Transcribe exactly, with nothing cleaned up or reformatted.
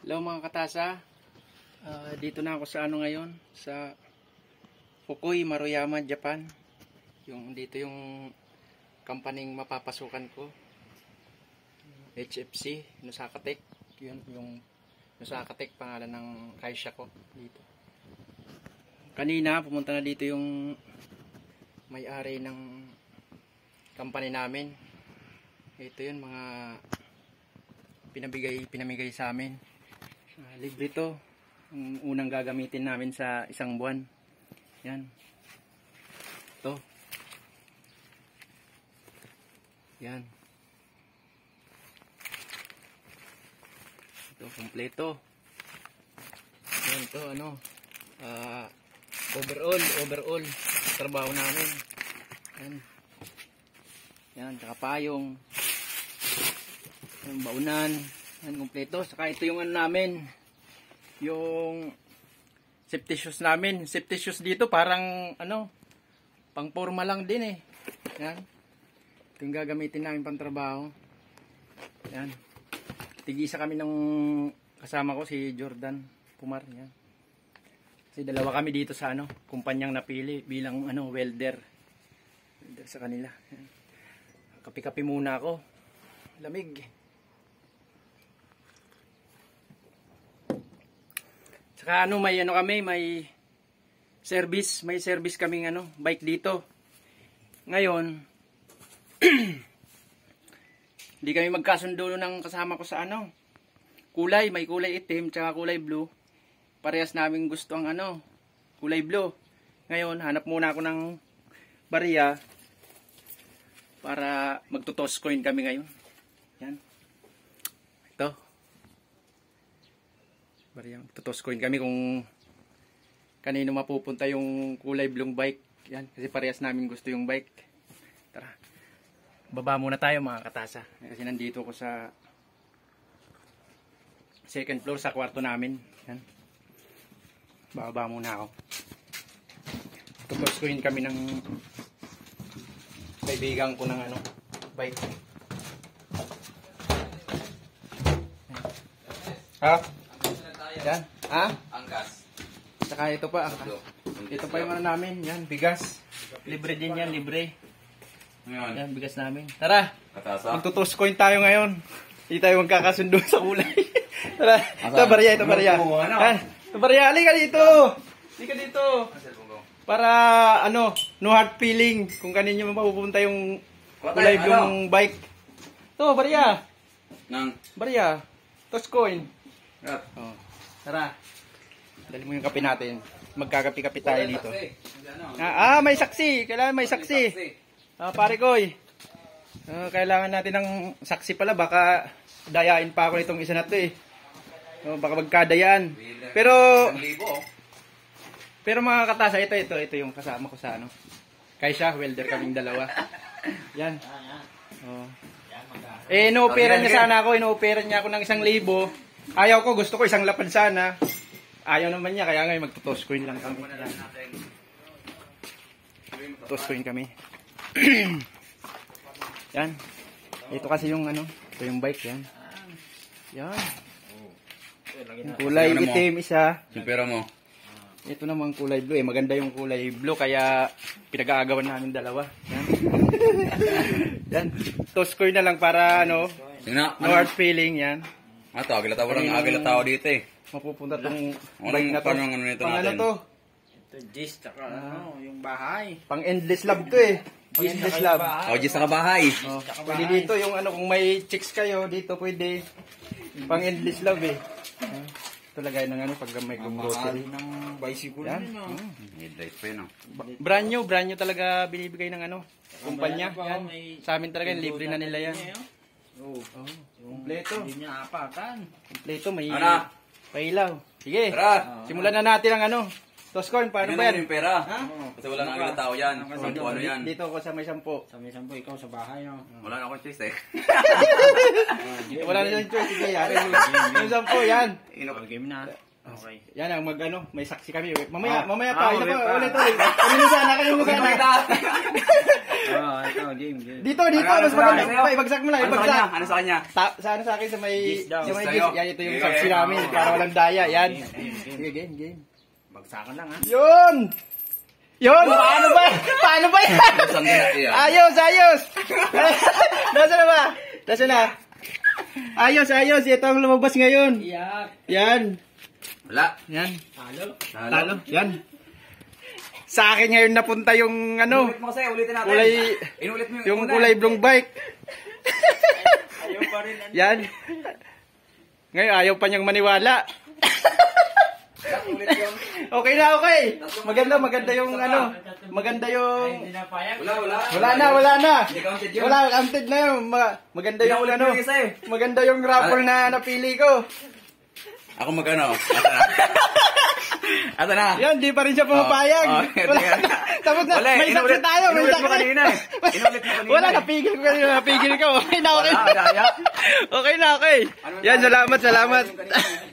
Hello mga katasa, uh, dito na ako sa ano ngayon, sa Fukui, Maruyama, Japan. Yung dito yung kampaning mapapasukan ko, H F C, Nusaka-tech. Yun yung Nusaka-tech, pangalan ng kaisya ko dito. Kanina pumunta na dito yung may-ari ng company namin. Ito yun, mga pinabigay pinamigay sa amin. Uh, libre to. Ang unang gagamitin namin sa isang buwan. Yan. Ito. Yan. Ito, kompleto. Yan, ito, ano. Uh, overall, overall. Trabaho namin. Yan. Yan, tsaka payong. Yan, baunan. Yan, kompleto. Saka ito yung ano namin, yung safety shoes namin. Safety shoes dito parang ano, pang forma lang din eh. Yan. Ito yung gagamitin namin pang trabaho. Yan. Tig-isa kami ng kasama ko, si Jordan Pumar. Yan. Kasi dalawa kami dito sa ano, kumpanyang napili bilang ano, welder. Welder sa kanila. Yan. Kapi-kapi muna ako. Lamig. Saka ano, may ano kami, may service, may service kaming ano, bike dito. Ngayon, hindi kami magkasundo ng kasama ko sa ano, kulay, may kulay itim, tsaka kulay blue. Parehas namin gusto ang ano, kulay blue. Ngayon, hanap muna ako ng bariya para magtutos coin kami ngayon. Yan. Ito. Bariyang tutos coin kami kung kanino mapupunta yung kulay blue bike. Yan, kasi parehas namin gusto yung bike. Tara. Baba muna tayo mga katasa. Kasi nandito ko sa second floor sa kwarto namin. Yan. Baba muna ako. Tutos coin kami ng kaibigan ko ng ano, bike. Ha? Yan. Ha? Angkas. Saka ito pa. Angkas. Ito pa yung ano namin. Yan, bigas. Libre din yan, libre. Ngayon. Yan, bigas namin. Tara. Katasa. Magtutos coin tayo ngayon. Hindi tayo magkakasundo sa kulay. Tara. Ito, bariya, ito, bariya. Yan. Ito, bariya. Halika dito. Halika dito. Para, ano, no hard feeling. Kung kanino mapupunta yung kulay blue ng bike. Ito, bariya. Nang. Bariya. Toss coin. Rat. Oh. Tara. Dali mo yung kape natin. Magkakapi-kapi tayo dito. Ah, ah, may saksi. Kailangan may saksi. Ah, pare koy. Ah, kailangan natin ng saksi pala. Baka dayain pa ako nitong isa na to eh. Oh, baka magkadayaan. Pero, pero mga katasa, ito, ito, ito yung kasama ko sa ano. Kaisya, welder kaming dalawa. Yan. Oh. Eh, ino-opera niya sana ako. Ino-opera niya ako ng isang libo. Ayaw ko, gusto ko isang lapad sana. Ayaw naman niya, kaya ngayon magtutos coin lang kami. Tutos coin kami. Yan. Ito kasi yung ano, ito yung bike yan. Yan. Yung kulay itim isa. Yung pera mo. Ito naman kulay blue eh. Maganda yung kulay blue kaya pinag-aagawan namin dalawa. Yan. Yan. Tutos coin na lang para ano, Tingnan. no hard feeling yan. Ato, agila tao lang, agila tao dito eh. Mapupunta tong Anong- bike na to. anong ano nito Pang ano natin? to? Ito, Gis, tsaka ano, yung bahay. Pang endless love to eh. Pang endless love. O, dyan sa kabahay. Oh, pwede dito yung ano, kung may chicks kayo, dito pwede. Pang endless love eh. Ah, ito lagay ng ano, pag may grocery. ng bicycle Yan. yun, no? Headlight pa yun oh. Ba- Brand new, brand new talaga binibigay ng ano, kumpanya. Yan. Sa amin talaga, libre na nila yan. Oo. Oh, kompleto. Hindi niya apatan. Kompleto, may Ano? pailaw. Sige, Tara! simulan na natin ang ano. Toscorn, paano ba yan? Yung pera. Ha? Kasi wala nang agila tao yan. Ano Sampu ano yan. Dito ako sa may sampo. Sa may sampo, ikaw sa bahay, no? Wala na akong choice eh. Wala na yung choice. Sige, yan. Yung sampo, yan. Ino- Game na. Okay. Yan ang mag ano, may saksi kami. Mamaya, Ah. mamaya Ah, pa. Ito ulit pa, pa. ulit ulit. Kanino sana, kanino sana. Oo, ito, game, game. Dito, dito, Ano, mas ano, maganda. ano, ano? Pa, ibagsak mo lang, Ano sa kanya? ibagsak. Ano sa kanya? Sa, sa ano sa akin, sa may, Gis daw. sa may Gis gis. sa'yo. Yan, ito yung Okay, saksi okay. namin. Para walang daya, yan. Game, game, game. Sige, game, game. Bagsakan lang, ha? Yun! Yun! Paano ba? Paano ba yan? Saan din natin yan? Ayos, ayos! Nasaan na ba? Nasaan na? Ayos, ayos. Ito ang lumabas ngayon. Iyak. Yan. Wala. Yan. Talo. Talo. Yan. Sa akin ngayon napunta yung ano, Inulit mo kasi, ulitin natin. kulay, Inulit mo yung una. kulay blong bike. Ayaw pa rin. ano. Yan. Ngayon ayaw pa niyang maniwala. Ulit yun. Okay na, okay. Maganda, maganda yung ano, maganda Ay, yung... hindi na payag. Wala, wala. Wala na, wala na. Hindi counted yun. Wala, counted na yun. Ma- maganda yung Inulit ano, mo yung isa eh. maganda yung raffle na napili ko. Ako magano? Ata na. Ata na. Yan, di pa rin siya pumapayag. Oh, oh, Wala. hindi. Tapos na, Wala eh, may saksi inulit- tayo, may inulit mo saksi. kanina eh. Inulit mo kanina Wala, eh. napigil ko kanina, napigil ko. Okay na, okay. Wala, daya. Okay na, okay. Ano Yan, tayo? salamat, salamat. Yung kanina eh.